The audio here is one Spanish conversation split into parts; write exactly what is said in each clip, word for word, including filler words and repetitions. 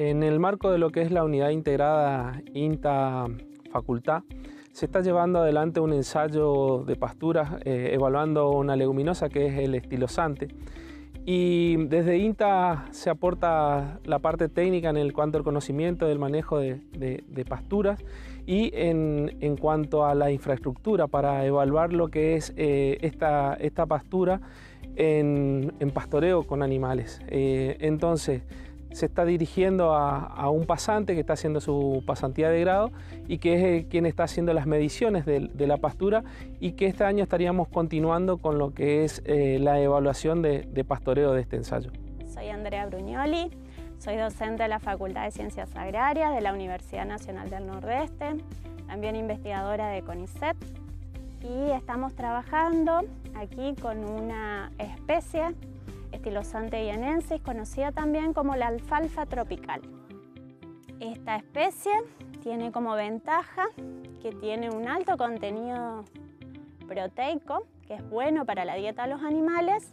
En el marco de lo que es la unidad integrada INTA Facultad, se está llevando adelante un ensayo de pasturas eh, evaluando una leguminosa que es el estilosante. Y desde INTA se aporta la parte técnica en el cuanto al conocimiento del manejo de, de, de pasturas y en, en cuanto a la infraestructura para evaluar lo que es eh, esta, esta pastura en, en pastoreo con animales. Eh, entonces, se está dirigiendo a, a un pasante que está haciendo su pasantía de grado y que es el, quien está haciendo las mediciones de, de la pastura, y que este año estaríamos continuando con lo que es eh, la evaluación de, de pastoreo de este ensayo. Soy Andrea Brugnoli, soy docente de la Facultad de Ciencias Agrarias de la Universidad Nacional del Nordeste, también investigadora de CONICET, y estamos trabajando aquí con una especie Estilosante yanensis, conocida también como la alfalfa tropical. Esta especie tiene como ventaja que tiene un alto contenido proteico, que es bueno para la dieta de los animales,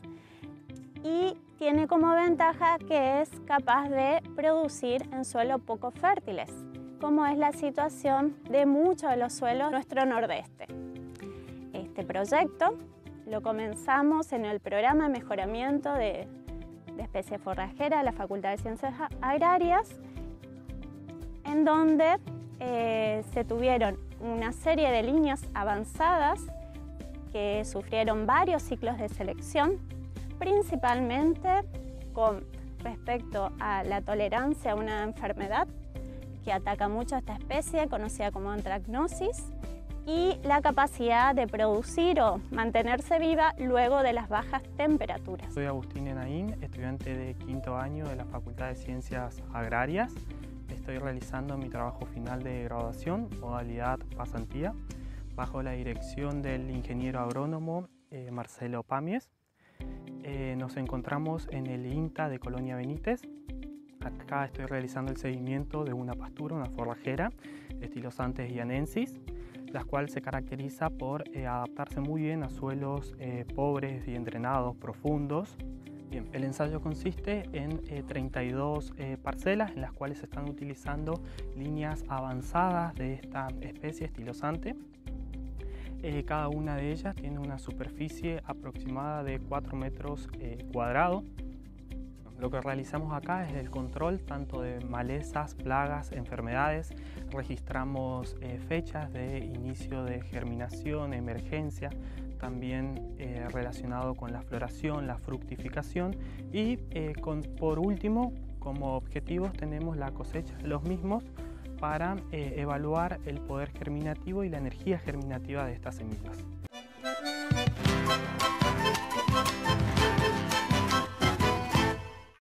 y tiene como ventaja que es capaz de producir en suelos poco fértiles, como es la situación de muchos de los suelos de nuestro nordeste. Este proyecto lo comenzamos en el programa de mejoramiento de, de especies forrajeras de la Facultad de Ciencias Agrarias, en donde eh, se tuvieron una serie de líneas avanzadas que sufrieron varios ciclos de selección, principalmente con respecto a la tolerancia a una enfermedad que ataca mucho a esta especie, conocida como antracnosis, y la capacidad de producir o mantenerse viva luego de las bajas temperaturas. Soy Agustín Enaín, estudiante de quinto año de la Facultad de Ciencias Agrarias. Estoy realizando mi trabajo final de graduación, modalidad pasantía, bajo la dirección del ingeniero agrónomo eh, Marcelo Pamies. Eh, nos encontramos en el INTA de Colonia Benítez. Acá estoy realizando el seguimiento de una pastura, una forrajera, Estilosante yanensis, la cual se caracteriza por eh, adaptarse muy bien a suelos eh, pobres, bien drenados, profundos. Bien, el ensayo consiste en eh, treinta y dos eh, parcelas en las cuales se están utilizando líneas avanzadas de esta especie estilosante. Eh, cada una de ellas tiene una superficie aproximada de cuatro metros eh, cuadrados. Lo que realizamos acá es el control tanto de malezas, plagas, enfermedades. Registramos eh, fechas de inicio de germinación, emergencia, también eh, relacionado con la floración, la fructificación y eh, con, por último, como objetivos tenemos la cosecha de los mismos para eh, evaluar el poder germinativo y la energía germinativa de estas semillas.